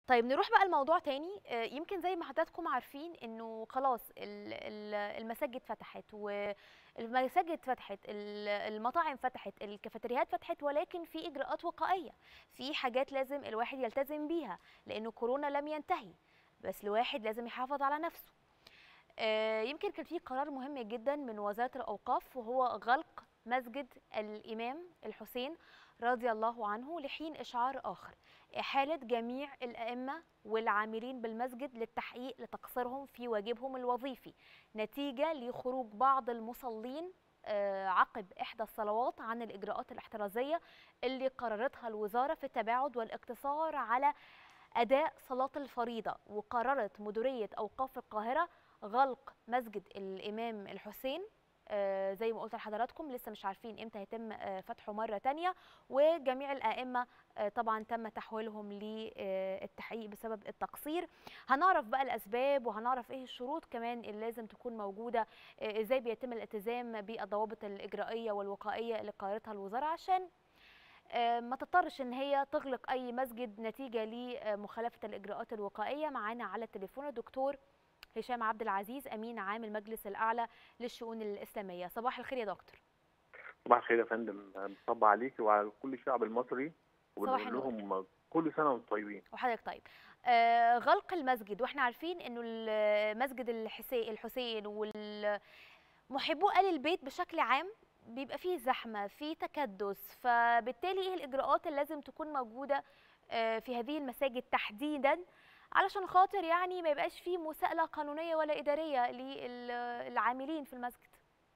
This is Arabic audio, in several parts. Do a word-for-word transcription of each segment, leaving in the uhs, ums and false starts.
طيب نروح بقى لموضوع تاني. آه، يمكن زي ما حضراتكم عارفين انه خلاص ال- ال- المساجد فتحت، والمساجد فتحت، ال- المطاعم فتحت، الكافيتريات فتحت، ولكن في اجراءات وقائية، في حاجات لازم الواحد يلتزم بيها لانه كورونا لم ينتهي، بس الواحد لازم يحافظ على نفسه. آه، يمكن كان في قرار مهم جدا من وزارة الأوقاف، وهو غلق مسجد الإمام الحسين رضي الله عنه لحين إشعار آخر، إحالة جميع الأئمة والعاملين بالمسجد للتحقيق لتقصيرهم في واجبهم الوظيفي نتيجة لخروج بعض المصلين آه، عقب إحدى الصلوات عن الإجراءات الاحترازية اللي قررتها الوزارة في التباعد والاقتصار على أداء صلاة الفريضة. وقررت مديرية أوقاف القاهرة غلق مسجد الإمام الحسين، آه، زي ما قلت لحضراتكم لسه مش عارفين امتى هيتم آه، فتحه مرة تانية، وجميع الآئمة آه، طبعا تم تحويلهم للتحقيق بسبب التقصير. هنعرف بقى الأسباب، وهنعرف ايه الشروط كمان اللي لازم تكون موجودة، آه، ازاي بيتم الالتزام بالضوابط الإجرائية والوقائية اللي قررتها الوزارة، عشان آه، ما تضطرش ان هي تغلق اي مسجد نتيجه لمخالفه الاجراءات الوقائيه. معانا على التليفون الدكتور هشام عبد العزيز، امين عام المجلس الاعلى للشؤون الاسلاميه. صباح الخير يا دكتور. صباح الخير يا فندم، بنصب عليك وعلى كل الشعب المصري صباح وبنقول النور. لهم كل سنه وانتم طيبين. وحضرتك طيب. آه غلق المسجد، واحنا عارفين انه المسجد الحسين الحسين ومحبو آل البيت بشكل عام بيبقى فيه زحمه، فيه تكدس، فبالتالي ايه الاجراءات اللي لازم تكون موجوده آه في هذه المساجد تحديدا، علشان خاطر يعني ما يبقاش فيه مساءله قانونيه ولا اداريه للعاملين في المسجد؟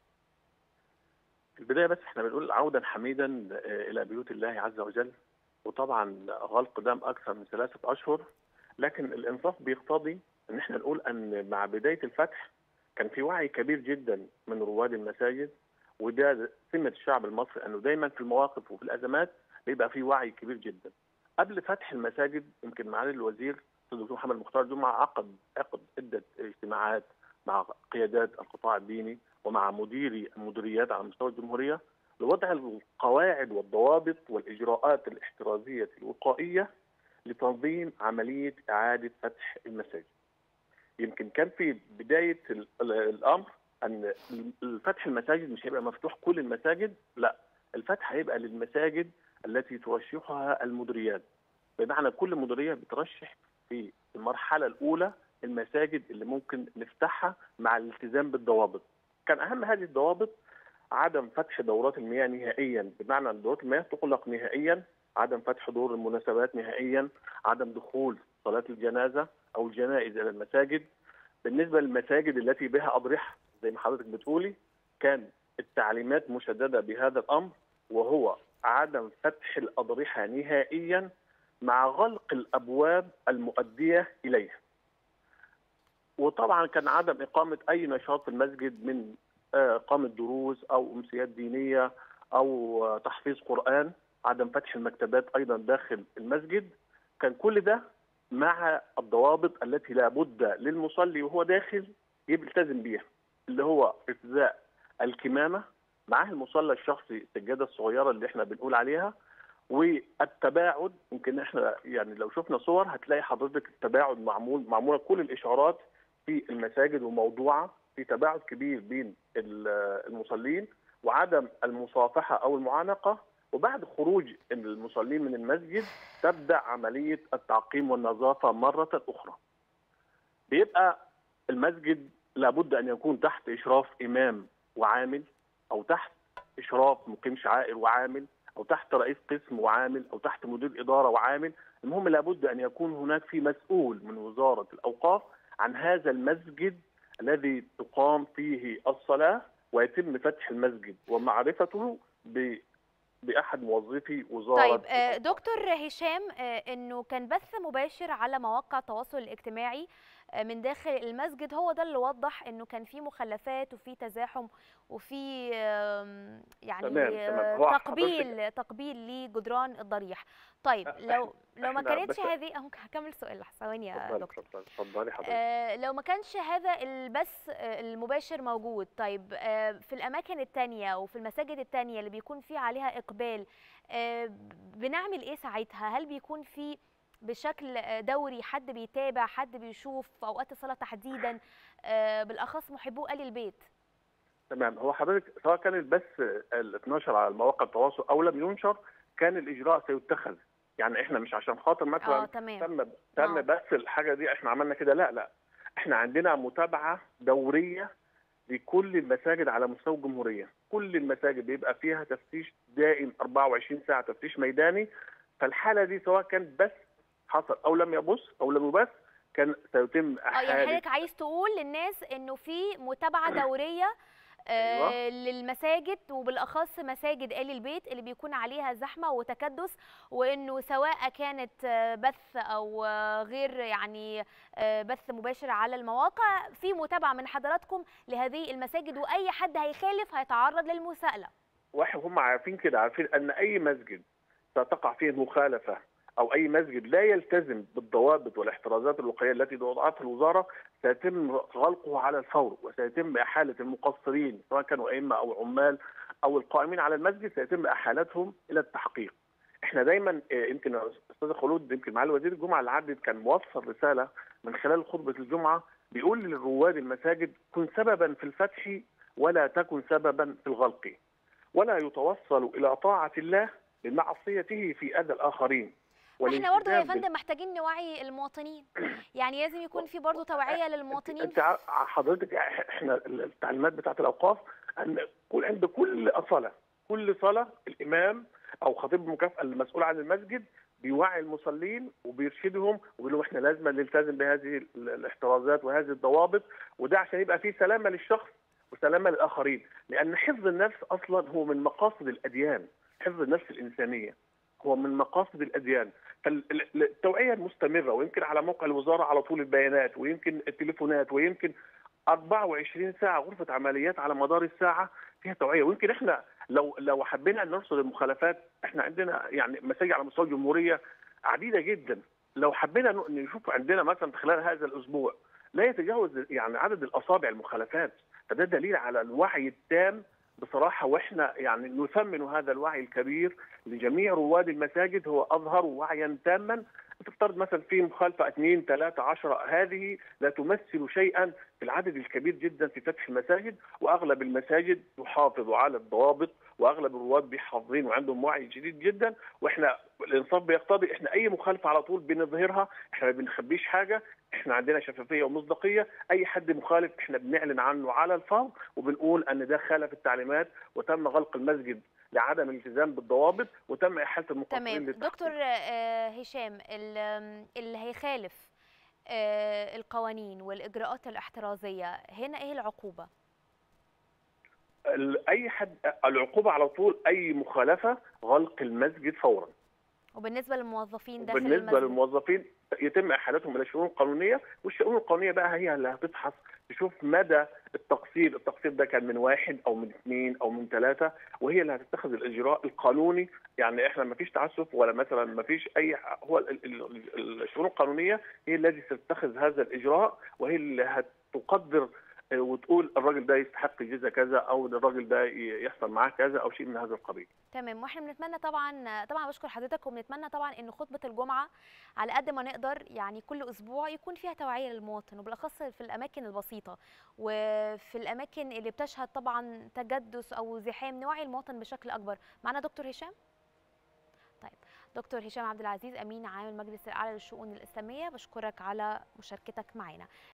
في البدايه بس احنا بنقول عودا حميدا الى بيوت الله عز وجل، وطبعا غلق دام اكثر من ثلاثه اشهر، لكن الانصاف بيقتضي ان احنا نقول ان مع بدايه الفتح كان في وعي كبير جدا من رواد المساجد، وده سمه الشعب المصري انه دايما في المواقف وفي الازمات بيبقى في وعي كبير جدا. قبل فتح المساجد يمكن معالي الوزير الدكتور محمد مختار جمعه عقد عقد عده اجتماعات مع قيادات القطاع الديني ومع مديري المديريات على مستوى الجمهوريه لوضع القواعد والضوابط والاجراءات الاحترازيه الوقائيه لتنظيم عمليه اعاده فتح المساجد. يمكن كان في بدايه الامر ان فتح المساجد مش هيبقى مفتوح كل المساجد، لا، الفتح هيبقى للمساجد التي ترشحها المديريات، بمعنى كل مديريه بترشح في المرحله الاولى المساجد اللي ممكن نفتحها مع الالتزام بالضوابط. كان اهم هذه الضوابط عدم فتح دورات المياه نهائيا، بمعنى ان دورات المياه تغلق نهائيا، عدم فتح دور المناسبات نهائيا، عدم دخول صلاه الجنازه او الجنائز الى المساجد. بالنسبه للمساجد التي بها اضرحه زي ما حضرتك بتقولي كان التعليمات مشدده بهذا الامر، وهو عدم فتح الاضرحه نهائيا مع غلق الابواب المؤديه اليها. وطبعا كان عدم اقامه اي نشاط في المسجد من اقامه دروس او امسيات دينيه او تحفيظ قران، عدم فتح المكتبات ايضا داخل المسجد. كان كل ده مع الضوابط التي لا بد للمصلي وهو داخل يلتزم بيها، اللي هو ارتداء الكمامه، معاه المصلى الشخصي السجاده الصغيره اللي احنا بنقول عليها، والتباعد. يمكن احنا يعني لو شفنا صور هتلاقي حضرتك التباعد معمول معموله كل الاشارات في المساجد وموضوعه في تباعد كبير بين المصلين، وعدم المصافحه او المعانقه. وبعد خروج المصلين من المسجد تبدا عمليه التعقيم والنظافه مره اخرى. بيبقى المسجد لابد ان يكون تحت اشراف امام وعامل، او تحت اشراف مقيم شعائر وعامل، او تحت رئيس قسم وعامل، او تحت مدير اداره وعامل. المهم لابد ان يكون هناك في مسؤول من وزاره الاوقاف عن هذا المسجد الذي تقام فيه الصلاه، ويتم فتح المسجد ومعرفته ب باحد موظفي وزاره طيب الأوقاف. دكتور هشام، انه كان بث مباشر على مواقع التواصل الاجتماعي من داخل المسجد، هو ده اللي وضح انه كان في مخلفات وفي تزاحم وفي يعني تمام تمام. هو تقبيل تقبيل لجدران الضريح. طيب لو لو ما كانتش هذه، هكمل سؤال ثواني يا دكتور. اتفضلي حضرتك. آه لو ما كانش هذا البث المباشر موجود، طيب آه في الاماكن الثانيه وفي المساجد الثانيه اللي بيكون في عليها اقبال، آه بنعمل ايه ساعتها؟ هل بيكون في بشكل دوري، حد بيتابع، حد بيشوف في اوقات الصلاه تحديدا، آه، بالاخص محبو ال البيت؟ تمام. هو حضرتك سواء كان البث ال اتناشر على مواقع التواصل او لم ينشر، كان الاجراء سيتخذ. يعني احنا مش عشان خاطر اه مثلا تمام. تم تم اه بث الحاجه دي احنا عملنا كده، لا لا. احنا عندنا متابعه دوريه لكل المساجد على مستوى الجمهوريه، كل المساجد بيبقى فيها تفتيش دائم اربعة وعشرين ساعه، تفتيش ميداني. فالحاله دي سواء كان بث حصل او لم يبث او لم يبث، كان سيتم اه يعني احاله. حضرتك عايز تقول للناس انه في متابعه دوريه ايوه، آه، للمساجد، وبالاخص مساجد ال البيت اللي بيكون عليها زحمه وتكدس، وانه سواء كانت آه، بث او آه، غير يعني آه، بث مباشر على المواقع، في متابعه من حضراتكم لهذه المساجد، واي حد هيخالف هيتعرض للمساءله. واحد هم عارفين كده، عارفين ان اي مسجد ستقع فيه مخالفه او اي مسجد لا يلتزم بالضوابط والاحترازات الوقائيه التي وضعتها الوزاره، سيتم غلقه على الفور، وسيتم احاله المقصرين سواء كانوا ائمه او عمال او القائمين على المسجد، سيتم احالتهم الى التحقيق. احنا دايما آه، يمكن استاذ خلود، يمكن معالي وزير الجمعه اللي عدت كان موصل رساله من خلال خطبه الجمعه، بيقول لرواد المساجد: كن سببا في الفتح ولا تكن سببا في الغلق، ولا يتوصل إلى طاعة الله بمعصيته في أذى الآخرين. ما احنا برضه يا والالتزام بال... فندم محتاجين نوعي المواطنين، يعني لازم يكون في برضه توعيه للمواطنين. انت ع- حضرتك احنا التعليمات بتاعت الاوقاف ان كل عند كل صلاه، كل صلاه الامام او خطيب المكافاه المسؤول عن المسجد بيوعي المصلين وبيرشدهم وبيقول لهم احنا لازم نلتزم بهذه ال- الاحترازات وهذه الضوابط، وده عشان يبقى فيه سلامه للشخص وسلامه للاخرين، لان حفظ النفس اصلا هو من مقاصد الاديان، حفظ النفس الانسانيه هو من مقاصد الاديان. فالتوعيه المستمره، ويمكن على موقع الوزاره على طول البيانات، ويمكن التليفونات، ويمكن اربعة وعشرين ساعه غرفه عمليات على مدار الساعه فيها توعيه. ويمكن احنا لو لو حبينا نرصد المخالفات، احنا عندنا يعني مساجد على مستوى الجمهوريه عديده جدا. لو حبينا ن- نشوف عندنا مثلا خلال هذا الاسبوع لا يتجاوز يعني عدد الاصابع المخالفات، فده دليل على الوعي التام بصراحه. واحنا يعني نثمن هذا الوعي الكبير لجميع رواد المساجد، هو اظهروا وعيا تاما. تفترض مثلا في مخالفه اثنين ثلاثه عشرة، هذه لا تمثل شيئا في العدد الكبير جدا في فتح المساجد، واغلب المساجد تحافظ على الضوابط، واغلب الرواد بيحافظين وعندهم وعي شديد جدا. واحنا الانصاف بيقتضي احنا اي مخالفه على طول بنظهرها، احنا ما بنخبيش حاجه، احنا عندنا شفافيه ومصداقيه. اي حد مخالف احنا بنعلن عنه على الفور، وبنقول ان ده خالف التعليمات وتم غلق المسجد لعدم الالتزام بالضوابط، وتم احاله المقصرين تمام للتحقيق. دكتور آه، هشام، ال- آم، اللي هيخالف آه، القوانين والاجراءات الاحترازيه هنا ايه العقوبه؟ ال- اي حد العقوبه على طول اي مخالفه غلق المسجد فورا. وبالنسبه للموظفين داخل وبالنسبه المسجد؟ للموظفين يتم احالتهم الى الشؤون القانونيه، والشؤون القانونيه بقى هي اللي هتفحص تشوف مدى التقصير، التقصير ده كان من واحد او من اثنين او من ثلاثه، وهي اللي هتتخذ الاجراء القانوني. يعني احنا ما فيش تعسف ولا مثلا ما فيش اي ح- هو ال- ال- ال- الشؤون القانونيه هي التي ستتخذ هذا الاجراء، وهي اللي هتقدر آه، وتقول الراجل ده يستحق جزء كذا، او الراجل ده ي- يحصل معاه كذا او شيء من هذا القبيل. تمام. واحنا بنتمنى طبعا طبعا بشكر حضرتك، وبنتمنى طبعا ان خطبه الجمعه على قد ما نقدر يعني كل اسبوع يكون فيها توعيه للمواطن، وبالاخص في الاماكن البسيطه وفي الاماكن اللي بتشهد طبعا تجدس او زحام، نوعي المواطن بشكل اكبر. معنا دكتور هشام. طيب دكتور هشام عبد العزيز، امين عام المجلس الاعلى للشؤون الاسلاميه، بشكرك على مشاركتك معنا.